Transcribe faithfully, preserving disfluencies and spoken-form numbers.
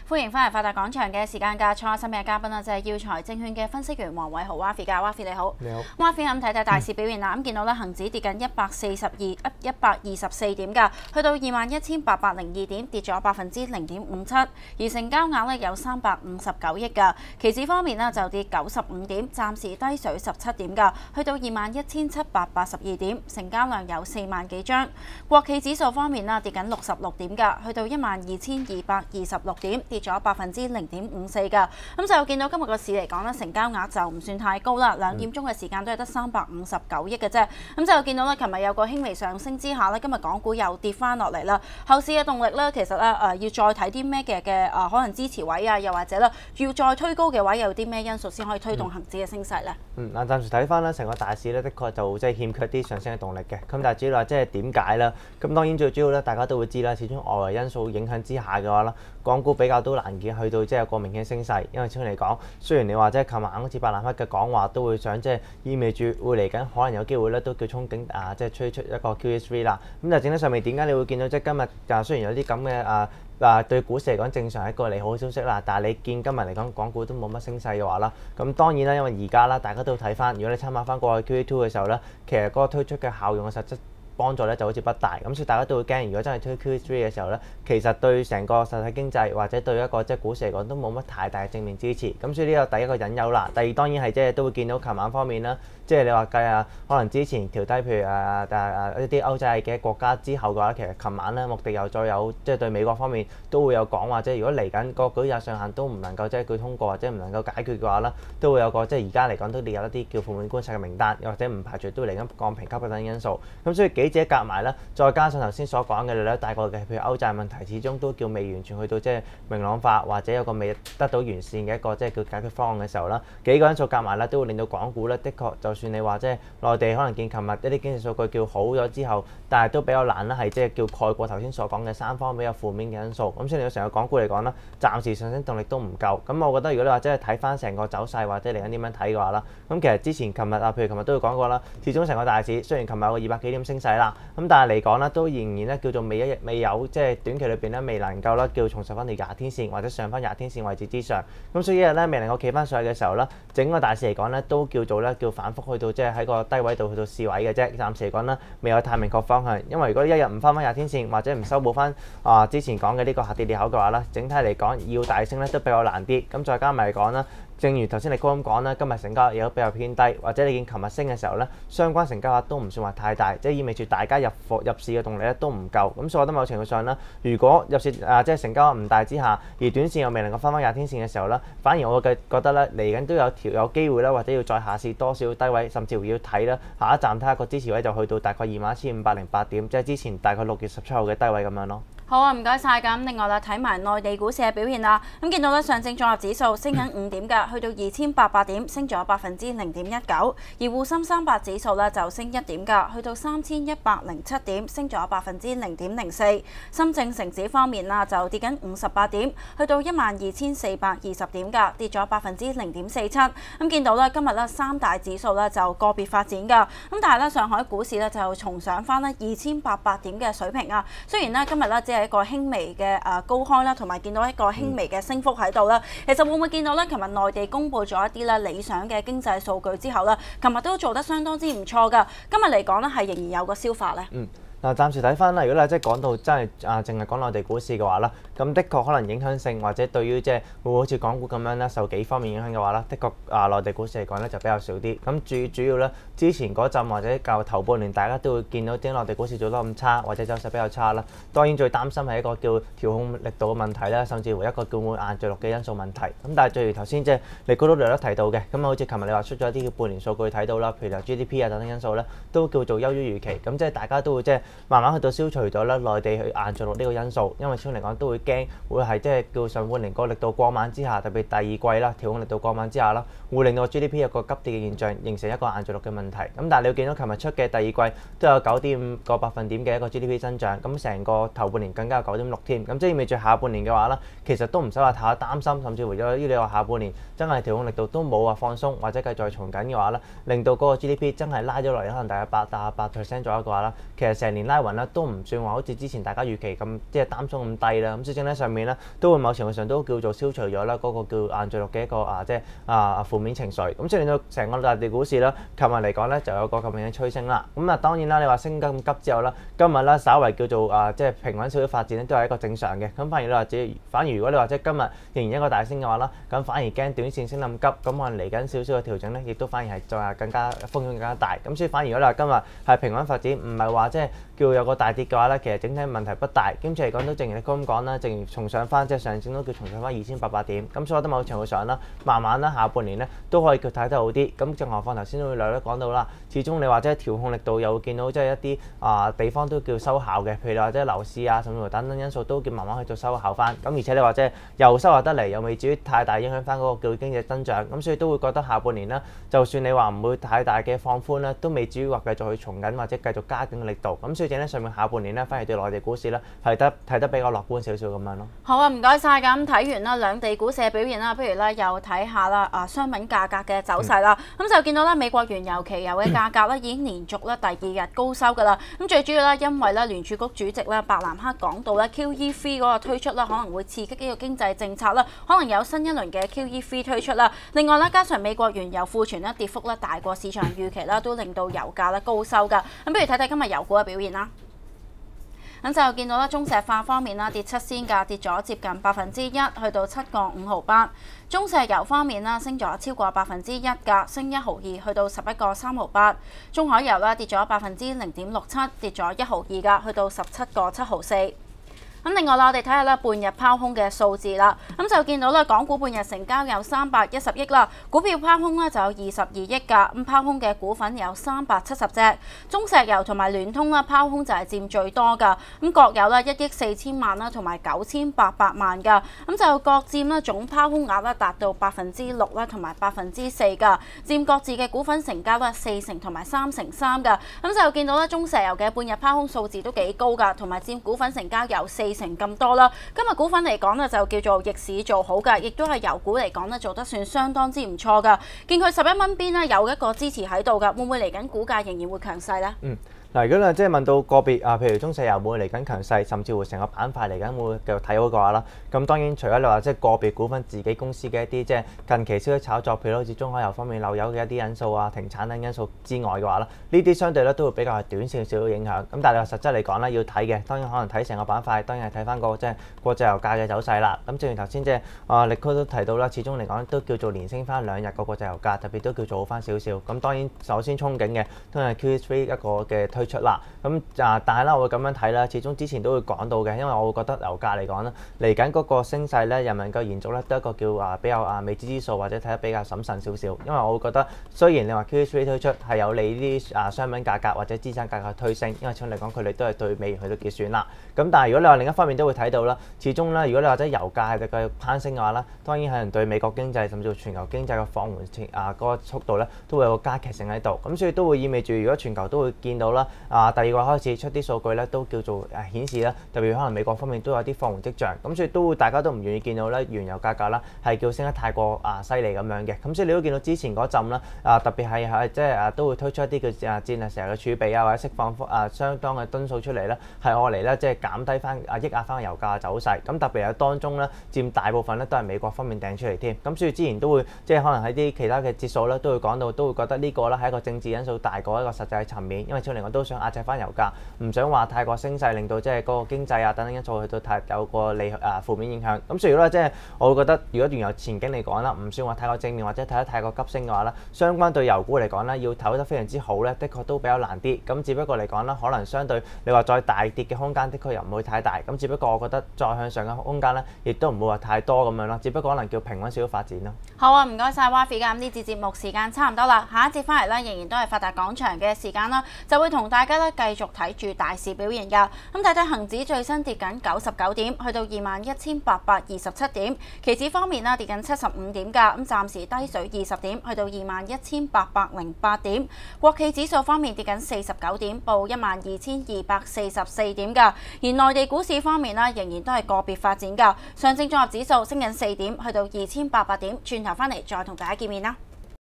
歡迎翻嚟發達廣場嘅時間價錯，今日嘅嘉賓啊就係耀才證券嘅分析員黃偉豪 Wafi 㗎 ，Wafi 你好。 你好。 Wafi 咁睇睇大市表現啦，咁見到咧恆指跌緊一百四十二一百二十四點㗎，去到二萬一千八百零二點，跌咗百分之零點五七，而成交額咧有三百五十九億㗎。期指方面呢就跌九十五點，暫時低水十七點㗎，去到二萬一千七百八十二點，成交量有四萬幾張。國企指數方面啦，跌緊六十六點㗎，去到一萬二千二百二十六點，跌咗百分之零點五四㗎。咁就見到今日個市嚟講咧，成交額就唔算太高啦，兩點鐘嘅時間都係得三百五十九億嘅啫。咁就見到咧，琴日有個輕微上升之下咧，今日港股又跌翻落嚟啦。後市嘅動力咧，其實咧誒、呃、要再睇啲咩嘅嘅誒可能支持位啊，又或者咧要再推高嘅位，有啲咩因素先可以推動恒指嘅升勢咧？ 嗯，嗱，暫時睇翻啦，成個大市咧，的確就即係欠缺啲上升嘅動力嘅。咁但係主要話即係點解啦？咁當然最主要咧，大家都會知啦，始終外圍因素影響之下嘅話啦，港股比較都難見去到即係有個明顯升勢。因為始終嚟講，雖然你話即係琴晚好似伯南克嘅講話都會想即係意味住會嚟緊，可能有機會咧都叫憧憬啊，即係推出一個 Q E 三啦。咁但係整體上面點解你會見到即係今日啊？雖然有啲咁嘅啊。嗱，對股市嚟講正常係一個利好消息啦，但係你見今日嚟講港股都冇乜升勢嘅話啦，咁當然啦，因為而家啦，大家都睇翻，如果你參考翻過去 Q E 二嘅時候咧，其實嗰個推出嘅效用嘅實質幫助咧就好似不大，咁所以大家都會驚，如果真係推 Q E 三嘅時候咧，其實對成個實體經濟或者對一個即係股市嚟講都冇乜太大嘅正面支持，咁所以呢個第一個隱憂啦。第二當然係即係都會見到琴晚方面啦，即係你話計啊，可能之前調低，譬如誒誒誒一啲歐債嘅國家之後嘅話，其實琴晚咧穆迪又再有即係對美國方面都會有講話，即係如果嚟緊個舉債上限都唔能夠即係佢通過或者唔能夠解決嘅話啦，都會有個即係而家嚟講都列有一啲叫負面觀察嘅名單，又或者唔排除都嚟緊降評級嘅等因素。咁所以幾者夾埋咧，再加上頭先所講嘅咧，大個嘅譬如歐債問題，始終都叫未完全去到即係明朗化，或者有個未得到完善嘅一個即係叫解決方案嘅時候啦，幾個因素夾埋咧，都會令到港股咧，的確就算你話即係內地可能見琴日一啲經濟數據叫好咗之後，但係都比較難啦，係即係叫蓋過頭先所講嘅三方比較負面嘅因素。咁所以你成個港股嚟講啦，暫時上升動力都唔夠。咁我覺得如果你話即係睇翻成個走勢或者嚟緊點樣睇嘅話啦，咁其實之前琴日啊，譬如琴日都會講過啦，始終成個大市雖然琴日有個二百幾點升勢啦，咁但係嚟講咧都仍然咧叫做未一日未有即係短期裏邊咧未能夠啦叫重拾翻條廿天線或者上翻廿天線位置之上。咁所以一日咧未能夠企翻上去嘅時候咧，整個大市嚟講咧都叫做咧叫反覆去到即係喺個低位度去到試位嘅啫。暫時嚟講咧未有太明確方向，因為如果一日唔翻翻廿天線或者唔修補翻啊之前講嘅呢個下跌裂口嘅話咧，整體嚟講要大升咧都比較難啲。咁再加埋嚟講啦，正如頭先你哥咁講啦，今日成交亦都比較偏低，或者你見琴日升嘅時候咧，相關成交額都唔算話太大，即係意味住大家入貨入市嘅動力咧都唔夠。咁所以我覺得某程度上啦，如果入市啊即係成交額唔大之下，而短線又未能夠翻翻廿天線嘅時候咧，反而我嘅覺得咧嚟緊都有條有機會啦，或者要再下試多少低位，甚至乎要睇啦下一站睇下個支持位就去到大概二萬一千五百零八點，即係之前大概六月十七號嘅低位咁樣咯。 好啊，唔該晒。咁另外啦，睇埋內地股市嘅表現啦。咁見到咧，上證綜合指數升緊五點㗎，去到二千八百點，升咗百分之零點一九。而滬深三百指數咧就升一點㗎，去到三千一百零七點，升咗百分之零點零四。深證成指方面啦，就跌緊五十八點，去到一萬二千四百二十點㗎，跌咗百分之零點四七。咁見到咧，今日咧三大指數咧就個別發展㗎。咁但係咧，上海股市咧就重上翻咧二千八百點嘅水平啊。雖然咧今日咧只係一個輕微嘅誒高開啦，同埋見到一個輕微嘅升幅喺度啦。其實會唔會見到咧？琴日內地公布咗一啲咧理想嘅經濟數據之後咧，琴日都做得相當之唔錯㗎。今日嚟講咧，係仍然有個消化咧。 嗯。嗱，暫時睇翻啦，如果你即係講到真係啊，淨係講內地股市嘅話啦，咁的確可能影響性或者對於即係會唔會好似港股咁樣咧，受幾方面影響嘅話啦，的確啊內地股市嚟講咧就比較少啲。咁主主要咧，之前嗰陣或者較頭半年，大家都會見到啲內地股市做得咁差，或者走勢比較差啦。當然最擔心係一個叫調控力度嘅問題啦，甚至乎一個叫會硬着陸嘅因素問題。咁但係正如頭先即係你嗰度略略提到嘅，咁好似琴日你話出咗一啲叫半年數據睇到啦，譬如 G D P 啊等等因素咧，都叫做優於預期。咁即係大家都會即係慢慢去到消除咗咧內地去硬着陸呢個因素，因為始終嚟講都會驚會係即係叫上半年個力度過猛之下，特別第二季啦調控力度過猛之下啦，會令到 G D P 有個急跌嘅現象，形成一個硬着陸嘅問題。咁但係你會見到琴日出嘅第二季都有九點五個百分點嘅一個 G D P 增長，咁成個頭半年更加有九點六添。咁即係意味住下半年嘅話啦，其實都唔使話太擔心，甚至乎咗於你話下半年真係調控力度都冇話放鬆或者繼續重緊嘅話啦，令到嗰個 G D P 真係拉咗落嚟，可能大概八啊八 percent 左右嘅話啦，其實成年年拉勻啦，都唔算話好似之前大家預期咁即係擔心咁低啦。咁所以整體上面咧，都會某程度上都叫做消除咗啦嗰個叫硬着陸嘅一個啊即係啊負面情緒。咁所以令到成個大地股市啦，琴日嚟講咧就有個咁樣嘅趨升啦。咁啊當然啦，你話升咁急之後啦，今日咧稍為叫做啊即係平穩少少發展咧，都係一個正常嘅。咁反而你話只反而如果你話即係今日仍然一個大升嘅話啦，咁反而驚短線升得咁急，咁可能嚟緊少少嘅調整咧，亦都反而係再更加風險更加大。咁所以反而如果你話今日係平穩發展，唔係話即係叫有個大跌嘅話咧，其實整體問題不大。兼且嚟講都正如你咁講啦，正如重上翻即係上證都叫重上翻二千八百點。咁所以我覺得某程度上啦，慢慢啦下半年咧都可以叫睇得好啲。咁正何況頭先都會略略講到啦，始終你話即係調控力度又會見到即係一啲啊、呃、地方都叫收效嘅，譬如你話即係樓市啊，甚至乎等等因素都叫慢慢去做收效翻。咁而且你話即係又收效得嚟，又未至於太大影響翻嗰個叫經濟增長。咁所以都會覺得下半年啦，就算你話唔會太大嘅放寬啦，都未至於話繼續去重緊或者繼續加緊嘅力度。咁所以整體上面下半年咧，反而對內地股市咧係得睇得比較樂觀少少咁樣咯。 好啊，唔該晒。咁睇完啦兩地股市嘅表現啦，不如咧又睇下啦啊商品價格嘅走勢啦。咁、嗯、就見到咧美國原油期油嘅價格咧已經連續咧第二日高收㗎啦。咁最主要咧因為咧聯儲局主席咧伯南克講到咧 Q E 三嗰個推出咧可能會刺激呢個經濟政策啦，可能有新一輪嘅 Q E 三推出啦。另外咧加上美國原油庫存咧跌幅咧大過市場預期啦，都令到油價咧高收㗎。咁不如睇睇今日油股嘅表現啦。咁就見到啦，中石化方面啦，跌七仙價，跌咗接近百分之一，去到七個五毫八。中石油方面啦，升咗超過百分之一㗎，升一毫二，去到十一個三毫八。中海油啦，跌咗百分之零點六七，跌咗一毫二㗎，去到十七個七毫四。咁另外啦，我哋睇下咧半日拋空嘅數字啦，咁就見到咧港股半日成交有三百一十億啦，股票拋空咧就有二十二億㗎，咁拋空嘅股份有三百七十隻，中石油同埋聯通啦拋空就係佔最多㗎，咁各有咧一億四千萬啦，同埋九千八百萬㗎，咁就各佔咧總拋空額咧達到百分之六啦，同埋百分之四㗎，佔各自嘅股份成交咧四成同埋三成三㗎，咁就見到咧中石油嘅半日拋空數字都幾高㗎，同埋佔股份成交有四成咁多啦。今日股份嚟講咧就叫做逆市做好㗎，亦都係油股嚟講咧做得算相當之唔錯㗎。見佢十一蚊邊咧有一個支持喺度㗎，會唔會嚟緊股價仍然會強勢咧？ 嗯。嗱，如果你即係問到個別啊，譬如中石油會嚟緊強勢，甚至乎成個板塊嚟緊會繼續睇好嘅話啦，咁當然除咗你話即係個別股份自己公司嘅一啲即係近期消息炒作，譬如好似中海油方面漏油嘅一啲因素啊、停產等因素之外嘅話啦，呢啲相對咧都會比較係短線少少影響。咁但係你話實質嚟講咧，要睇嘅當然可能睇成個板塊，當然係睇翻個即係國際油價嘅走勢啦。咁正如頭先即係啊力哥都提到啦，始終嚟講都叫做連升翻兩日個國際油價，特別都叫做好翻少少。咁當然首先憧憬嘅都係 Q E 三一個嘅推出啦。咁啊，但係咧，我會咁樣睇啦。始終之前都會講到嘅，因為我會覺得油價嚟講咧，嚟緊嗰個升勢咧，又能夠延續咧，都一個叫啊比較啊未知之數，或者睇得比較審慎少少。因為我會覺得，雖然你話 Q E 三推出係有利呢啲啊商品價格或者資產價格推升，因為始終嚟講佢哋都係對美元去到結算啦。咁但係如果你話另一方面都會睇到啦，始終咧，如果你話即係油價係繼續攀升嘅話咧，當然係人對美國經濟甚至乎全球經濟嘅放緩啊嗰個速度咧，都會有個加劇性喺度。咁所以都會意味住，如果全球都會見到啦，啊第二個開始出啲數據咧，都叫做誒顯示啦，特別可能美國方面都有啲放緩跡象，咁所以都會大家都唔願意見到咧原油價格啦係叫升得太過啊犀利咁樣嘅，咁所以你都見到之前嗰陣啦，啊特別係係即係啊都會推出一啲嘅啊戰略石油嘅儲備啊，或者釋放啊相當嘅噸數出嚟咧，係愛嚟咧即係減低翻啊抑壓翻個油價嘅走勢，咁特別係當中咧佔大部分咧都係美國方面掟出嚟添，咁所以之前都會即係可能喺啲其他嘅節數咧都會講到，都會覺得呢個咧係一個政治因素大過一個實際嘅層面，因為始終嚟講都想壓制翻油價，唔想話太過升勢，令到即係嗰個經濟啊等等因素去到太有個利啊負面影響。咁所以如果即係我會覺得，如果原油前景嚟講啦，唔算話太過正面或者睇得太過急升嘅話咧，相關對油股嚟講咧，要睇得非常之好咧，的確都比較難啲。咁只不過嚟講啦，可能相對你話再大跌嘅空間，的確又唔會太大。咁只不過我覺得再向上嘅空間咧，亦都唔會話太多咁樣咯。只不過可能叫平穩少少發展咯。 好啊，唔該晒 Wafi 㗎。咁呢節節目時間差唔多啦，下一節翻嚟咧，仍然都係發達廣場嘅時間啦，就會同大家咧繼續睇住大市表現㗎。咁睇睇恒指最新跌緊九十九點，去到二萬一千八百二十七點。期指方面啦，跌緊七十五點㗎，咁暫時低水二十點，去到二萬一千八百零八點。國企指數方面跌緊四十九點，報一萬二千二百四十四點㗎。而內地股市方面啦，仍然都係個別發展㗎。上證綜合指數升緊四點，去到二千八百點。轉頭翻嚟再同大家見面啦。